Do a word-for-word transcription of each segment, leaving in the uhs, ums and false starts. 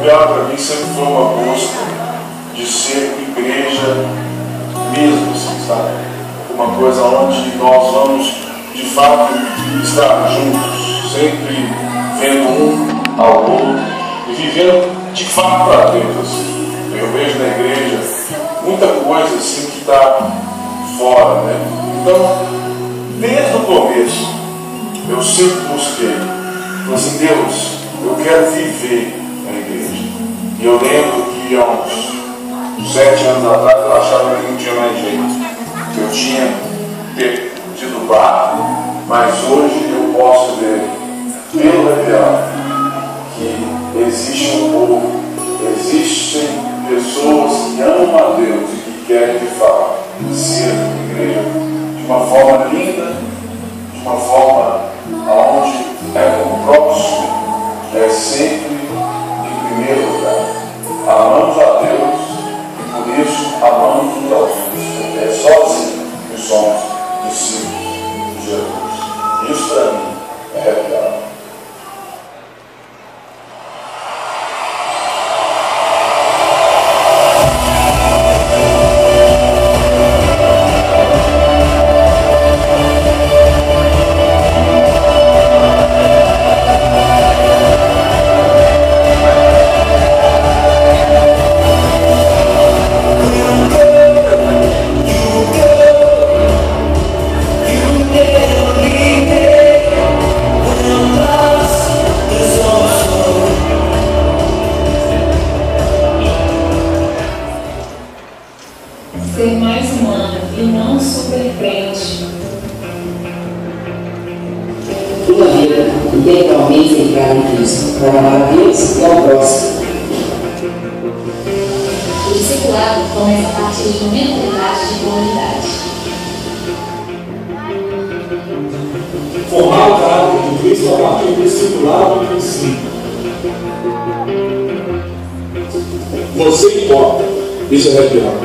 Revial para mim sempre foi uma busca de ser igreja mesmo, assim, sabe? Uma coisa onde nós vamos de fato estar juntos, sempre vendo um ao outro e vivendo de fato para Deus. Assim. Eu vejo na igreja muita coisa assim que está fora, né? Então, desde o começo, eu sempre busquei, falei assim, Deus, eu quero viver na igreja. E eu lembro que há uns sete anos atrás eu achava que não tinha mais jeito. Que eu tinha perdido o barco, mas hoje eu posso ver, pelo Revial, que existe um povo, existem pessoas que amam a Deus e que querem de fato ser igreja de uma forma linda, de uma forma onde é como próximo, é sempre em primeiro lugar. Amamos a Deus e por isso amamos uns aos outros. É só assim que somos discípulos de Jesus. Isso para mim é Revial. Ser mais humano e não super crente. Uma vida integralmente centrada em Cristo, para amar a Deus e ao próximo. O discipulado começa a partir de uma mentalidade de comunidade. Formar o caráter de Cristo a partir do discipulado e do ensino. Você importa. Isso é Revial.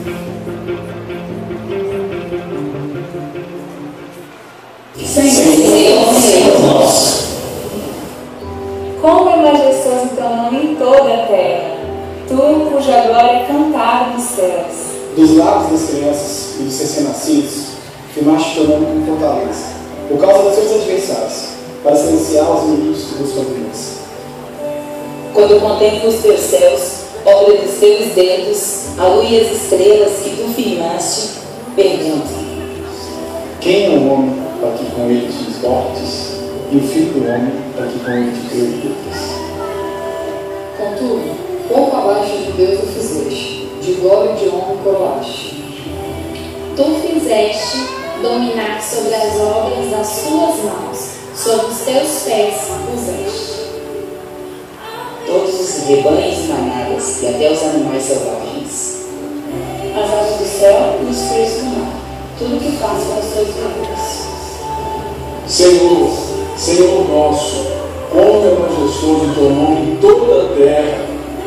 Senhor, Senhor nosso. Como é majestoso teu nome em toda a terra, tu cuja glória é cantada nos céus. Dos lábios das crianças e dos recém-nascidos, firmaste teu nome com fortaleza, por causa dos seus adversários, para silenciar os inimigos que buscam vingança. Quando contemplo os teus céus, obra dos teus dedos, a lua e as estrelas que tu firmaste, pergunto: Quem é o homem para que com ele te exortes, e o filho do homem para que com ele te preocupes? Contudo, pouco abaixo de Deus o fizeste, de glória e de honra o coroaste. Tu fizeste dominar sobre as obras das tuas mãos, sobre os teus pés puseste. Todos os rebanhos e manadas, e até os animais selvagens, As aves do céu e os peixes do mar, tudo que faz com os teus braços. Senhor, Senhor nosso, como é majestoso o teu nome em toda a terra.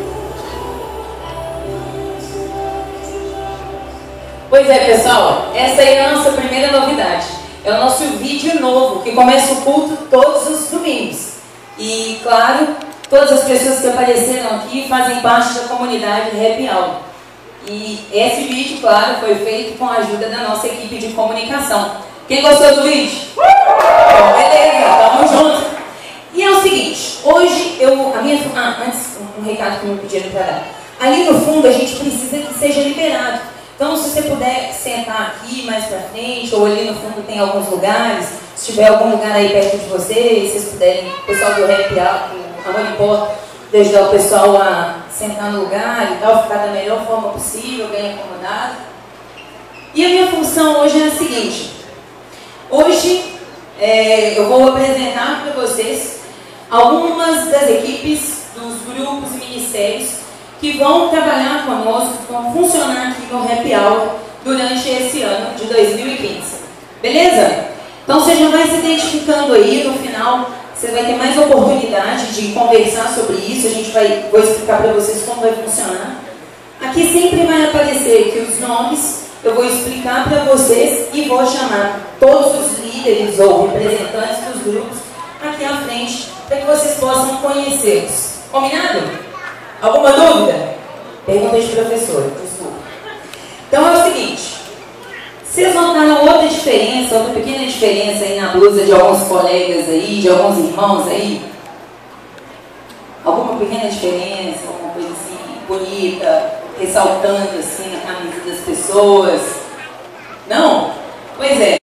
Pois é, pessoal, essa aí é a nossa primeira novidade. É o nosso vídeo novo, que começa o culto todos os domingos. E, claro, todas as pessoas que apareceram aqui fazem parte da comunidade Revial. E esse vídeo, claro, foi feito com a ajuda da nossa equipe de comunicação. Quem gostou do vídeo? Então, beleza, tamo junto. E é o seguinte, hoje eu, a minha, ah, antes um recado que me pediram para dar. Ali no fundo a gente precisa que seja liberado. Então se você puder sentar aqui mais pra frente, ou ali no fundo tem alguns lugares, se tiver algum lugar aí perto de vocês, se vocês puderem, o pessoal do Revial, a Rony Porta, ajudar o pessoal a sentar no lugar e tal, ficar da melhor forma possível, bem acomodado. E a minha função hoje é a seguinte. Hoje é, eu vou apresentar para vocês algumas das equipes dos grupos e ministérios que vão trabalhar conosco, que vão funcionar aqui no Revial durante esse ano de dois mil e quinze. Beleza? Então você já vai se identificando aí, no final você vai ter mais oportunidade de conversar sobre isso, a gente vai, vou explicar para vocês como vai funcionar. Aqui sempre vai aparecer aqui os nomes, eu vou explicar para vocês e vou chamar todos os líderes ou representantes dos grupos aqui à frente, para que vocês possam conhecê-los. Combinado? Alguma dúvida? Pergunta de professor, desculpa. Então é o seguinte, vocês notaram outra diferença, outra pequena diferença aí na blusa de alguns colegas aí, de alguns irmãos aí? Alguma pequena diferença, alguma coisa assim, bonita, ressaltando assim a camisa das pessoas? Não? Pois é.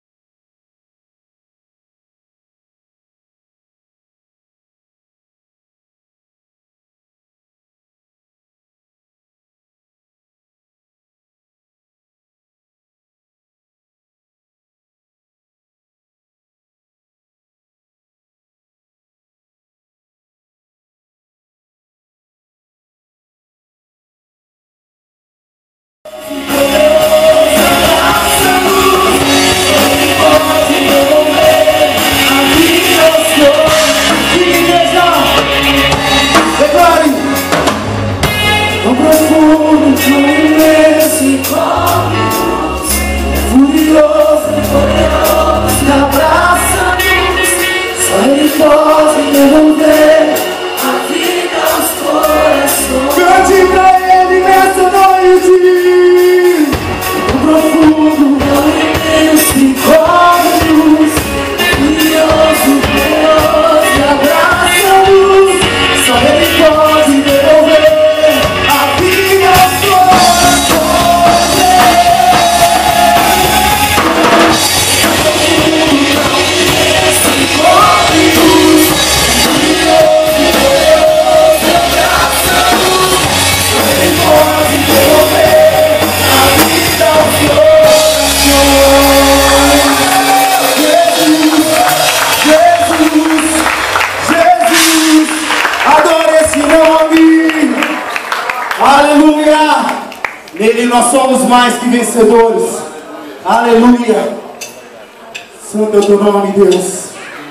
Nele nós somos mais que vencedores. Aleluia. Santo é o teu nome, Deus.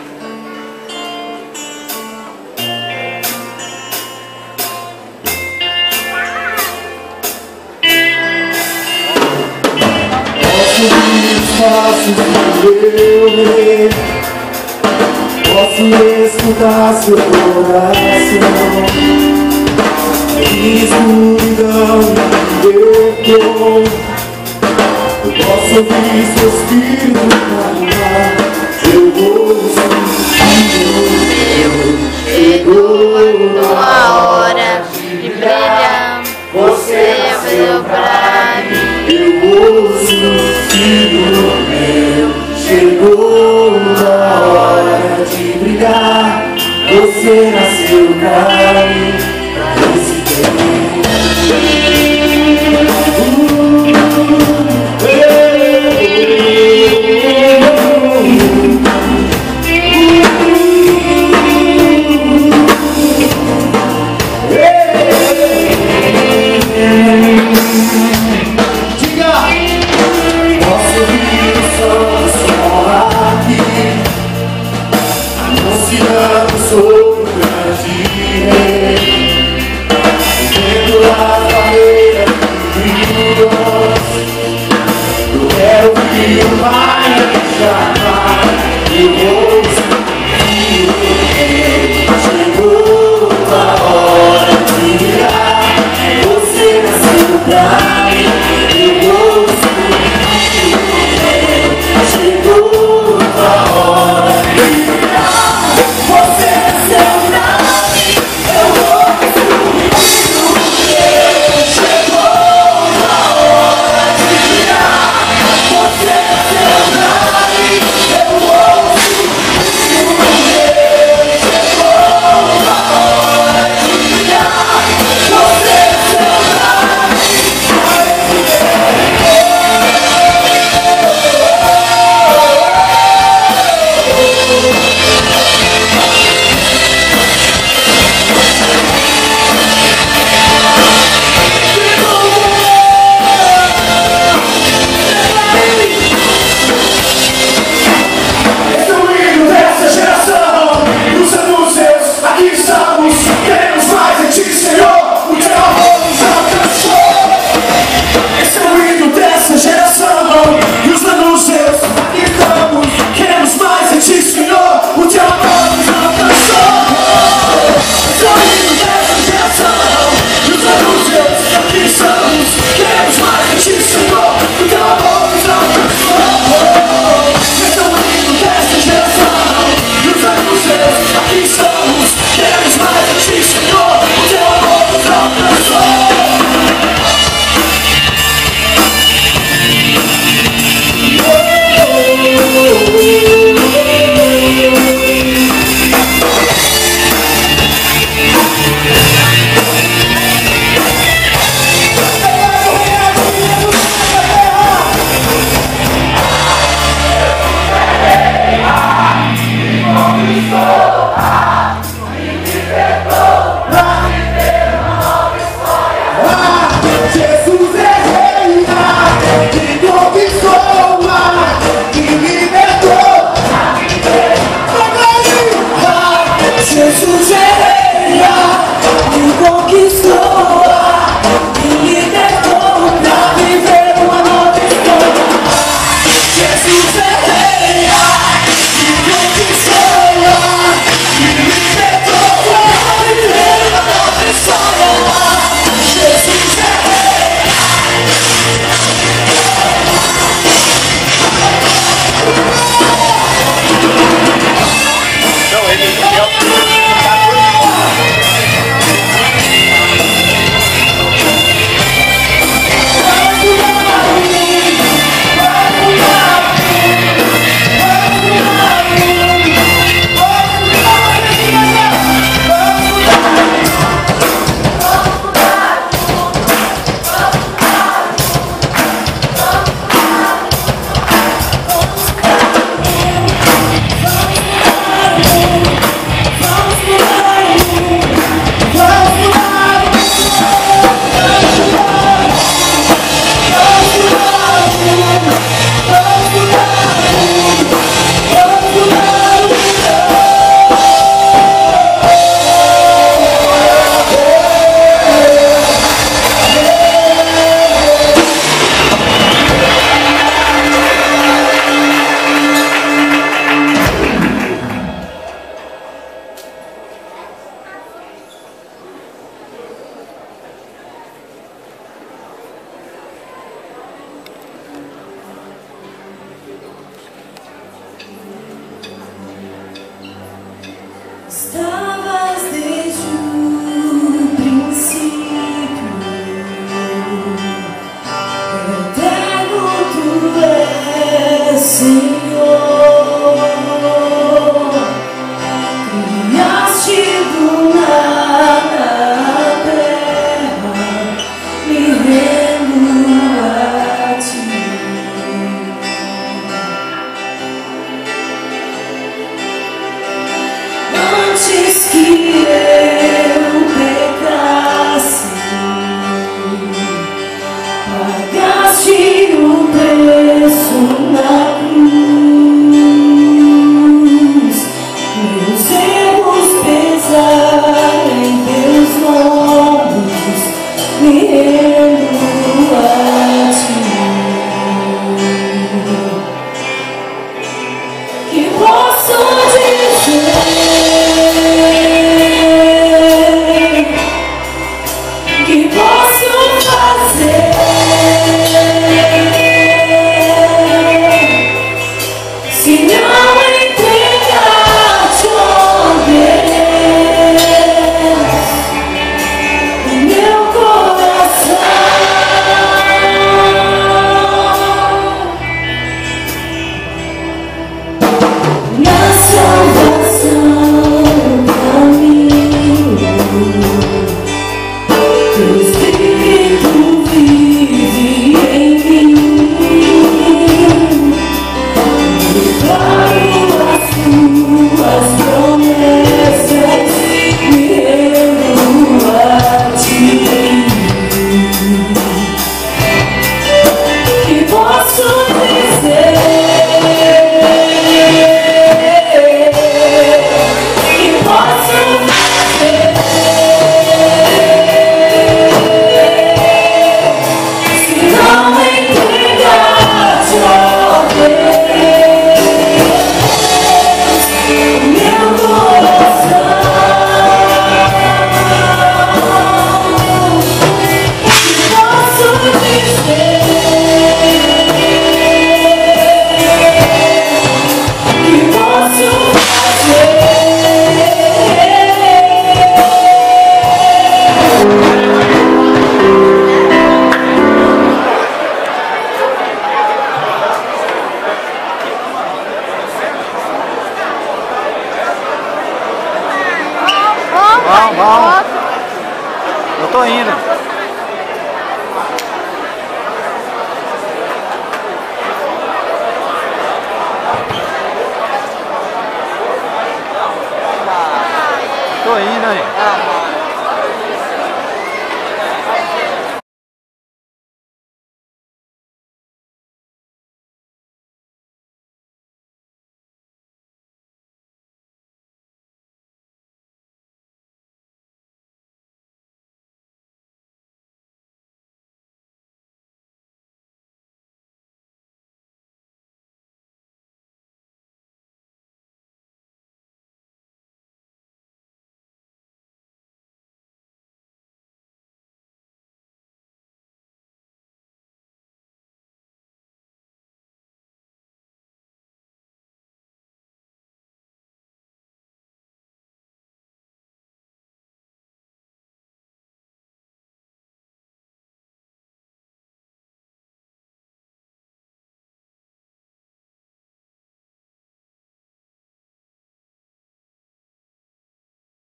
Posso ouvir os passos do meu rei, posso escutar seu coração. Escuridão me libertou. Eu posso ouvir seu espírito clamar. Eu ouço o chegou a hora de brilhar. Você veio pra mim. Eu ouço, filho meu. Chegou a hora de brilhar. Você nasceu pra mim. Estavas desde o princípio, eterno tu és, Senhor. Criaste do nada a terra, me rendo a ti. Antes que eu pecasse, pagaste o preço na cruz. Meus erros pesaram em teus ombros, me rendo a ti. Que posso dizer? Que posso fazer se não entregar-te, ó Deus, o meu coração? Na salvação do caminho, teu Espírito vive em mim. Declaro as tuas promessas, me rendo a ti. Que posso dizer? Que posso fazer se não entregar-te, ó Deus, o meu coração? Que posso dizer? Que posso fazer? Vamos, vamos. Eu tô indo. Tô indo aí.